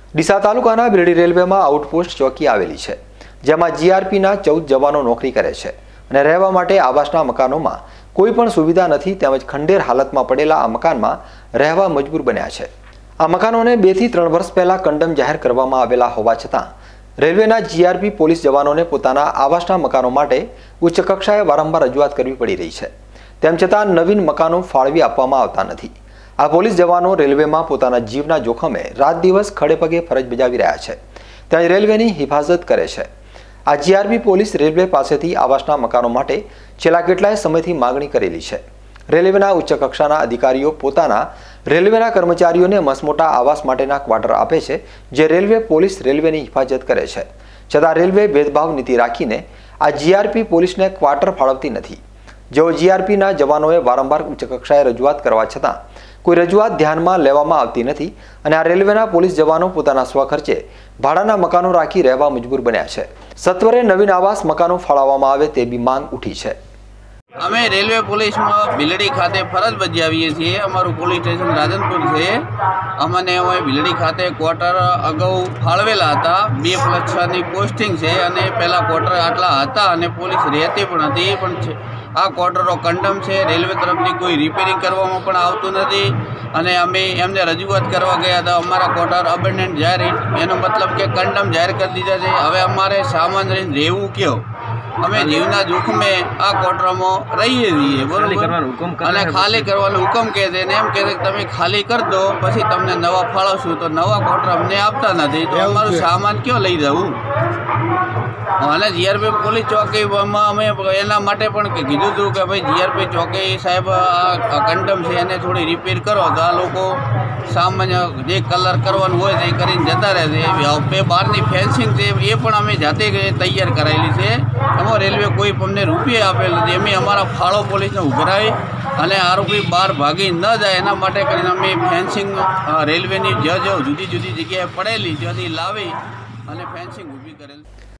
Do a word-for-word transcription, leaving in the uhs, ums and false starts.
ડીસા તાલુકાના બિલડી રેલવેમાં આઉટપોસ્ટ ચોકી આવેલી છે, જેમાં જીઆરપીના ચૌદ જવાનો નોકરી કરે છે અને રહેવા માટે આવાસના મકાનોમાં કોઈ પણ સુવિધા નથી, તેમજ ખંડેર હાલતમાં પડેલા આ મકાનમાં રહેવા મજબૂર બન્યા છે। આ મકાનોને બે થી ત્રણ વર્ષ પહેલા કંડમ જાહેર કરવામાં આવેલા હોવા છતાં રેલવેના જીઆરપી પોલીસ જવાનોને પોતાના આવાસના મકાનો માટે ઉચ્ચ કક્ષાએ વારંવાર રજૂઆત કરવી પડી રહી છે। તેમ છતાં નવીન મકાનો ફાળવી આપવામાં આવતા નથી। આ પોલીસ જવાનો રેલવેમાં પોતાના જીવના જોખમે રાત દિવસ ખડે પગે ફરજ બજાવી રહ્યા છે, ત્યાં રેલવેની હિફાજત કરે છે। આ જીઆરપી પોલીસ રેલવે પાસેથી આવાસના મકાનો માટે છેલ્લા કેટલાય સમયથી માગણી કરેલી છે। રેલવેના ઉચ્ચ કક્ષાના અધિકારીઓ પોતાના રેલવેના કર્મચારીઓને મસમોટા આવાસ માટેના ક્વાર્ટર આપે છે, જે રેલવે પોલીસ રેલવેની હિફાજત કરે છે, છતાં રેલવે ભેદભાવ નીતિ રાખીને આ જીઆરપી પોલીસને ક્વાર્ટર ફાળવતી નથી। જેઓ જીઆરપીના જવાનોએ વારંવાર ઉચ્ચ કક્ષાએ રજૂઆત કરવા છતાં કોઈ રજૂઆત ધ્યાનમાં લેવામાં આવતી નથી અને આ રેલવેના પોલીસ જવાનો પોતાના સ્વખર્ચે ભાડાના મકાનો રાખી રહેવા મજબૂર બન્યા છે। સત્વરે નવીન આવાસ મકાનો ફાળવવામાં આવે તેવી માંગ ઉઠી છે। અમે રેલવે પોલીસમાં ભીલડી ખાતે ફરજ બજાવીએ છીએ। અમારું પોલીસ સ્ટેશન રાધનપુર છે। અમને અમે ભીલડી ખાતે ક્વાર્ટર અગાઉ ફાળવેલા હતા। બે પ્લસ છ ની પોસ્ટિંગ છે અને પહેલાં ક્વાર્ટર આટલા હતા અને પોલીસ રહેતી પણ હતી, પણ આ ક્વાર્ટરો કંડમ છે। રેલવે તરફથી કોઈ રિપેરિંગ કરવામાં પણ આવતું નથી અને અમે એમને રજૂઆત કરવા ગયા હતા, અમારા ક્વાર્ટર અબેન્ડન્ટ જાહેર, એનો મતલબ કે કંડમ જાહેર કરી દીધા છે। હવે અમારે સામાન રહીને રહેવું કયો? અમે જીવના જોખમે આ ક્વાર્ટરમાં રહીએ છીએ, બરોબર, અને ખાલી કરવાનો હુકમ કહે છે ને એમ કહે છે કે તમે ખાલી કરી દો પછી તમને નવા ફાળવશું, તો નવા ક્વાર્ટર અમને આપતા નથી, તો અમારું સામાન કયો લઈ જવું? અને જીઆરપી પોલીસ ચોકીમાં અમે એના માટે પણ કીધું હતું કે ભાઈ જીઆરપી ચોકી સાહેબ આ કંડમ છે એને થોડી રિપેર કરો, તો આ લોકો સામાન્ય જે કલર કરવાનું હોય તે કરીને જતા રહે છે। બહારની ફેન્સિંગ છે એ પણ અમે જાતે તૈયાર કરાયેલી છે, એમાં રેલવે કોઈ અમને રૂપિયા આપેલ નથી। અમે અમારા ફાળો પોલીસને ઉઘરાવી અને આરોપી બહાર ભાગી ન જાય એના માટે કરીને અમે ફેન્સિંગ રેલવેની જ્યાં જ્યાં જુદી જુદી જગ્યાએ પડેલી ત્યાંથી લાવી અને ફેન્સિંગ ઊભી કરેલી।